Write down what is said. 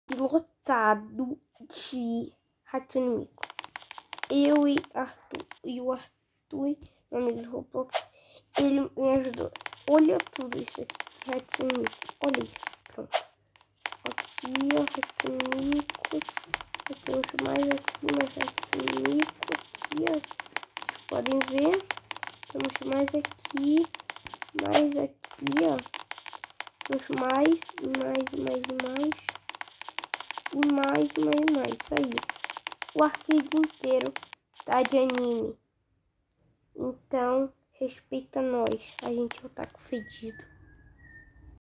lotado de Rato Inimigo. Eu e o Arthur, meu amigo do Roblox, ele me ajudou. Olha tudo isso aqui, Rato Inimigo. Olha isso, pronto. Aqui, ó, Rato Inimigo. Temos mais aqui, mais Rato Inimigo. Aqui, ó, vocês podem ver. Temos mais aqui, ó. Temos mais. Isso aí. O arcade inteiro tá de anime. Então, respeita nós. A gente é o taco fedido.